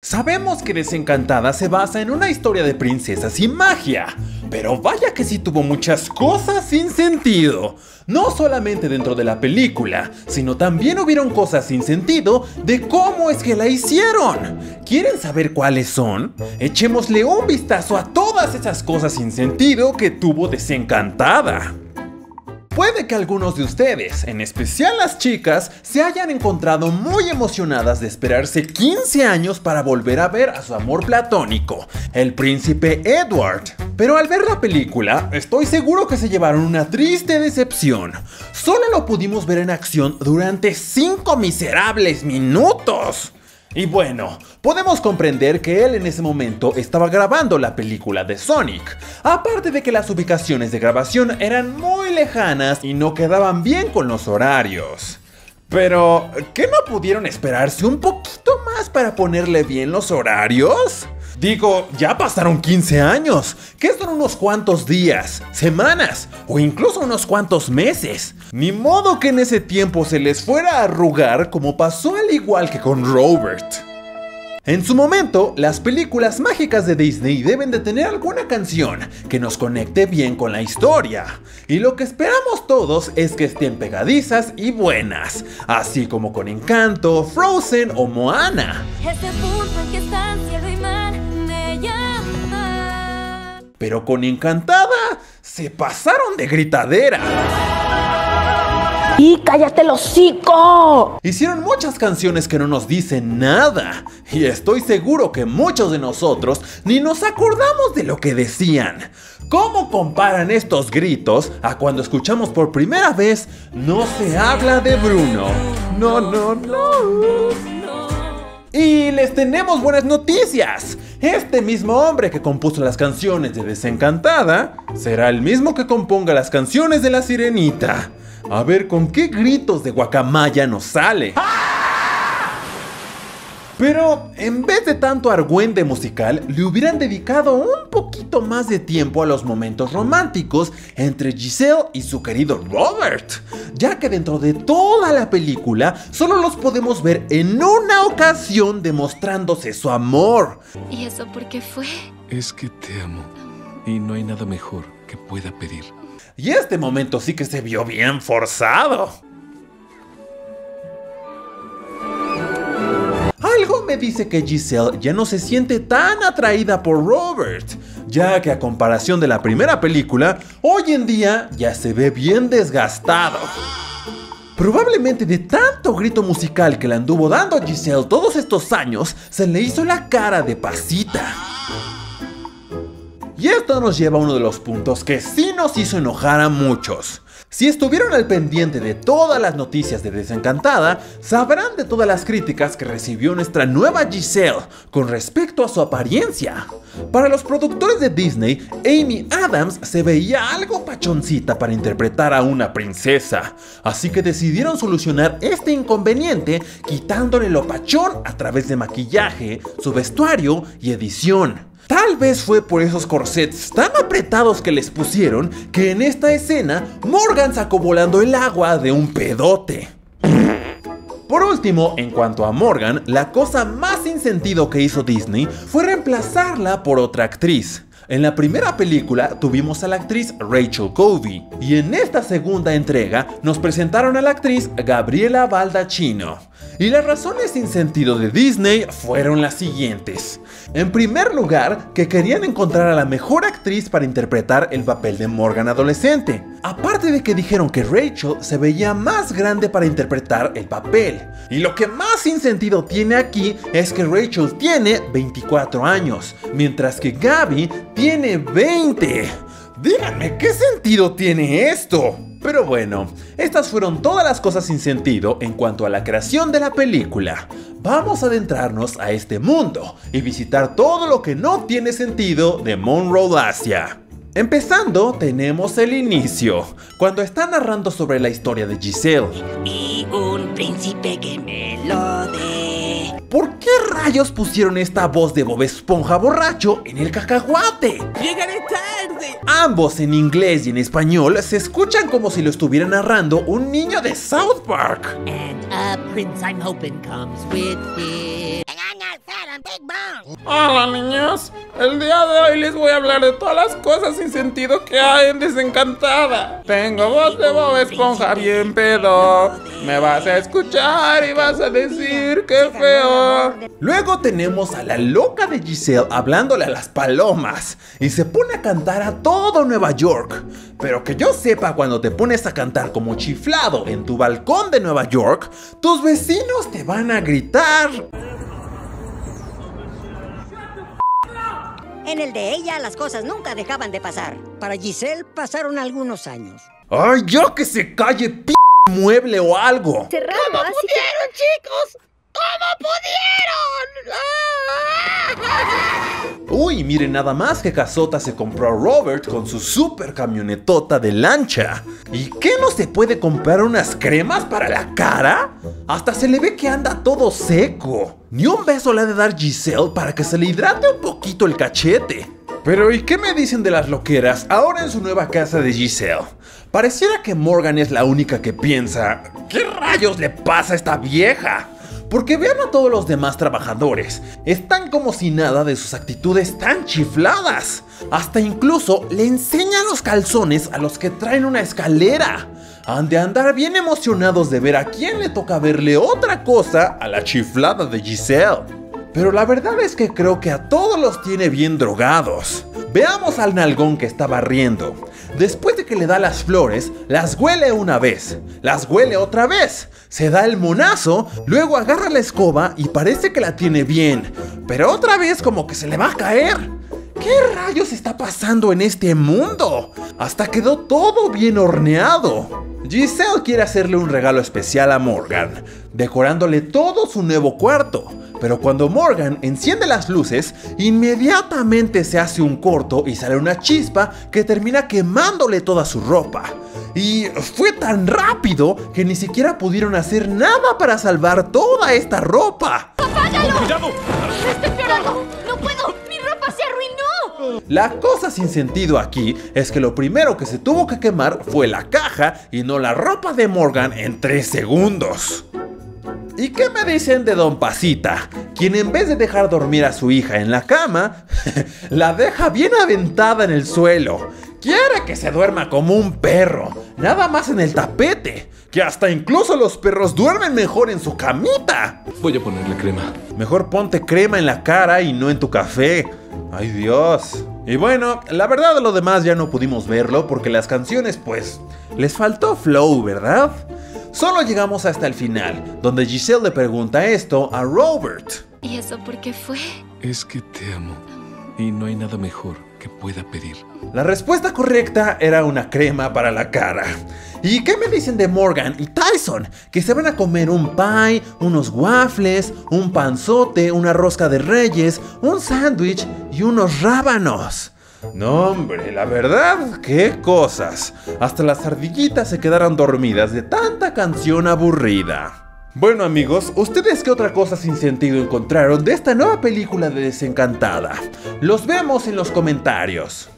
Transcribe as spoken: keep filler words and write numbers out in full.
Sabemos que Desencantada se basa en una historia de princesas y magia, pero vaya que sí tuvo muchas cosas sin sentido. No solamente dentro de la película, sino también hubieron cosas sin sentido de cómo es que la hicieron. ¿Quieren saber cuáles son? Echémosle un vistazo a todas esas cosas sin sentido que tuvo Desencantada. Puede que algunos de ustedes, en especial las chicas, se hayan encontrado muy emocionadas de esperarse quince años para volver a ver a su amor platónico, el príncipe Edward. Pero al ver la película, estoy seguro que se llevaron una triste decepción. Solo lo pudimos ver en acción durante cinco miserables minutos. Y bueno, podemos comprender que él en ese momento estaba grabando la película de Sonic, aparte de que las ubicaciones de grabación eran muy lejanas y no quedaban bien con los horarios. Pero, ¿qué no pudieron esperarse un poquito más para ponerle bien los horarios? Digo, ya pasaron quince años, que son unos cuantos días, semanas o incluso unos cuantos meses. Ni modo que en ese tiempo se les fuera a arrugar como pasó al igual que con Robert. En su momento, las películas mágicas de Disney deben de tener alguna canción que nos conecte bien con la historia. Y lo que esperamos todos es que estén pegadizas y buenas, así como con Encanto, Frozen o Moana. Ese punto en que están cielo y mar me llama. Pero con Encantada se pasaron de gritadera. ¡Y cállate el hocico! Hicieron muchas canciones que no nos dicen nada, y estoy seguro que muchos de nosotros ni nos acordamos de lo que decían. ¿Cómo comparan estos gritos a cuando escuchamos por primera vez No se habla de Bruno? No, no, no. Y les tenemos buenas noticias. Este mismo hombre que compuso las canciones de Desencantada será el mismo que componga las canciones de La Sirenita. A ver con qué gritos de guacamaya nos sale. Pero en vez de tanto argüende musical, le hubieran dedicado un poquito más de tiempo a los momentos románticos entre Giselle y su querido Robert, ya que dentro de toda la película solo los podemos ver en una ocasión demostrándose su amor. ¿Y eso por qué fue? Es que te amo y no hay nada mejor que pueda pedir. Y este momento sí que se vio bien forzado. Algo me dice que Giselle ya no se siente tan atraída por Robert, ya que a comparación de la primera película, hoy en día ya se ve bien desgastado. Probablemente de tanto grito musical que le anduvo dando a Giselle todos estos años, se le hizo la cara de pasita. Y esto nos lleva a uno de los puntos que sí nos hizo enojar a muchos. Si estuvieron al pendiente de todas las noticias de Desencantada, sabrán de todas las críticas que recibió nuestra nueva Giselle con respecto a su apariencia. Para los productores de Disney, Amy Adams se veía algo pachoncita para interpretar a una princesa, así que decidieron solucionar este inconveniente quitándole lo pachón a través de maquillaje, su vestuario y edición. Tal vez fue por esos corsets tan apretados que les pusieron que en esta escena Morgan sacó volando el agua de un pedote. Por último, en cuanto a Morgan, la cosa más sin sentido que hizo Disney fue reemplazarla por otra actriz. En la primera película tuvimos a la actriz Rachel Covey y en esta segunda entrega nos presentaron a la actriz Gabriela Baldacchino. Y las razones sin sentido de Disney fueron las siguientes. En primer lugar, que querían encontrar a la mejor actriz para interpretar el papel de Morgan adolescente. Aparte de que dijeron que Rachel se veía más grande para interpretar el papel. Y lo que más sin sentido tiene aquí es que Rachel tiene veinticuatro años, mientras que Gaby tiene veinte. Díganme, ¿qué sentido tiene esto? Pero bueno, estas fueron todas las cosas sin sentido en cuanto a la creación de la película. Vamos a adentrarnos a este mundo y visitar todo lo que no tiene sentido de Monroe Asia. Empezando, tenemos el inicio, cuando está narrando sobre la historia de Giselle. Y un príncipe que me lo dé. ¿Por qué rayos pusieron esta voz de Bob Esponja borracho en el cacahuate? ¡Llegaré tarde! Ambos en inglés y en español se escuchan como si lo estuviera narrando un niño de South Park. And a prince I'm hoping comes with him. Big Bang. Hola niños, el día de hoy les voy a hablar de todas las cosas sin sentido que hay en Desencantada. Tengo voz de Bob Esponja bien pedo. Me vas a escuchar y vas a decir que feo. Luego tenemos a la loca de Giselle hablándole a las palomas y se pone a cantar a todo Nueva York. Pero que yo sepa, cuando te pones a cantar como chiflado en tu balcón de Nueva York, tus vecinos te van a gritar. En el de ella las cosas nunca dejaban de pasar. Para Giselle pasaron algunos años. ¡Ay, yo que se calle, p*** mueble o algo! Cerrado, ¿Cómo así pudieron, chicos? ¿Cómo pudieron? Uy, miren nada más que Casota se compró a Robert con su super camionetota de lancha. ¿Y qué, no se puede comprar unas cremas para la cara? Hasta se le ve que anda todo seco. Ni un beso le ha de dar Giselle para que se le hidrate un poquito el cachete. Pero ¿y qué me dicen de las loqueras ahora en su nueva casa de Giselle? Pareciera que Morgan es la única que piensa, ¿qué rayos le pasa a esta vieja? Porque vean a todos los demás trabajadores, están como si nada de sus actitudes tan chifladas. Hasta incluso le enseñan los calzones a los que traen una escalera. Han de andar bien emocionados de ver a quién le toca verle otra cosa a la chiflada de Giselle. Pero la verdad es que creo que a todos los tiene bien drogados. Veamos al nalgón que está barriendo. Después de que le da las flores, las huele una vez, las huele otra vez, se da el monazo, luego agarra la escoba y parece que la tiene bien, pero otra vez como que se le va a caer. ¿Qué rayos está pasando en este mundo? Hasta quedó todo bien horneado. Giselle quiere hacerle un regalo especial a Morgan, decorándole todo su nuevo cuarto. Pero cuando Morgan enciende las luces, inmediatamente se hace un corto y sale una chispa que termina quemándole toda su ropa. Y fue tan rápido que ni siquiera pudieron hacer nada para salvar toda esta ropa. ¡Apágalo! ¡Cuidado! ¡Estoy llorando! ¡No puedo! ¡Mi ropa se arruinó! La cosa sin sentido aquí es que lo primero que se tuvo que quemar fue la caja y no la ropa de Morgan en tres segundos. ¿Y qué me dicen de Don Pasita? Quien en vez de dejar dormir a su hija en la cama, la deja bien aventada en el suelo. Quiere que se duerma como un perro, nada más en el tapete. Que hasta incluso los perros duermen mejor en su camita. Voy a ponerle crema. Mejor ponte crema en la cara y no en tu café. ¡Ay, Dios! Y bueno, la verdad de lo demás ya no pudimos verlo porque las canciones pues les faltó flow, ¿verdad? Solo llegamos hasta el final, donde Giselle le pregunta esto a Robert. ¿Y eso por qué fue? Es que te amo y no hay nada mejor que pueda pedir. La respuesta correcta era una crema para la cara. ¿Y qué me dicen de Morgan y Tyson? Que se van a comer un pie, unos waffles, un panzote, una rosca de reyes, un sándwich y unos rábanos. No hombre, la verdad, qué cosas. Hasta las ardillitas se quedaron dormidas de tanta canción aburrida. Bueno amigos, ¿ustedes qué otra cosa sin sentido encontraron de esta nueva película de Desencantada? Los vemos en los comentarios.